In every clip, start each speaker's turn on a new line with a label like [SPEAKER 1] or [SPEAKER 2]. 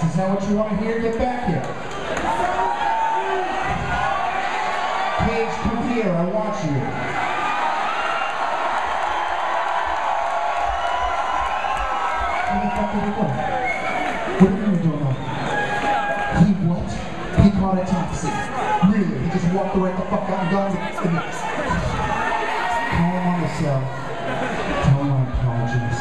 [SPEAKER 1] Is that what you want to hear? Get back here. Paige, come here. I want you. Where the fuck did he go? What are you doing now? He what? He caught a taxi. Really? He just walked right the fuck out and got it. Call him on the cell. Tell him my apologies.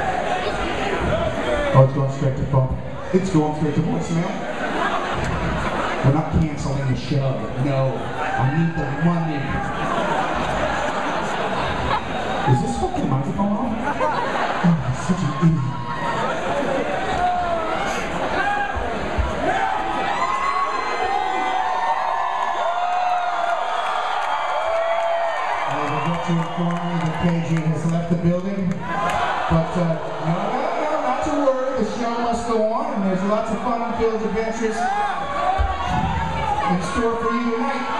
[SPEAKER 1] Oh, it's going straight to phone. It's going straight to voicemail. We're not canceling the show. No. I need the money. Is this fucking microphone on? Oh, I'm such an idiot. I regret to inform you that KG has left the building, but no, not to worry. The show must go on, and there's lots of fun and filled adventures in store for you tonight.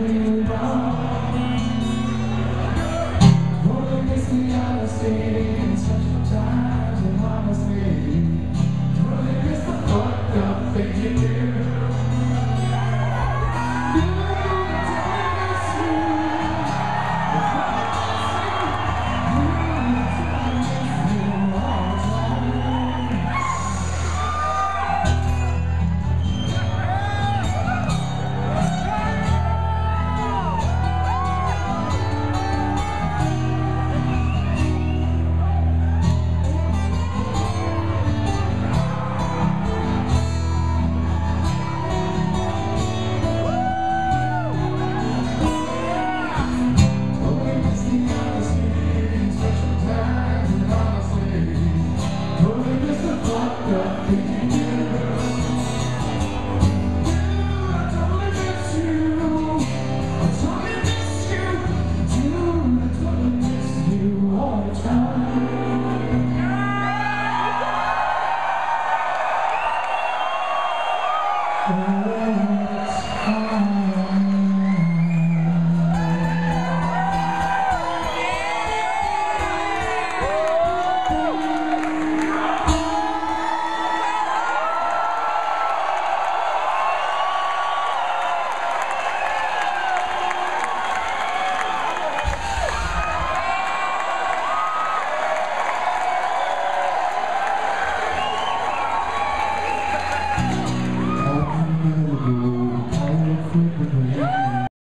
[SPEAKER 1] Stay